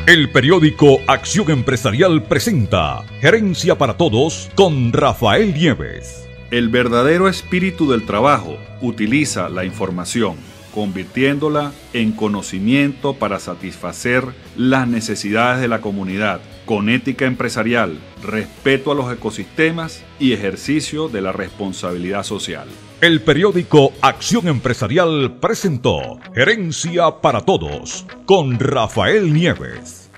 El periódico Acción Empresarial presenta Gerencia para Todos con Rafael Nieves. El verdadero espíritu del trabajo utiliza la información, convirtiéndola en conocimiento para satisfacer las necesidades de la comunidad, con ética empresarial, respeto a los ecosistemas y ejercicio de la responsabilidad social. El periódico Acción Empresarial presentó Gerencia para Todos con Rafael Nieves.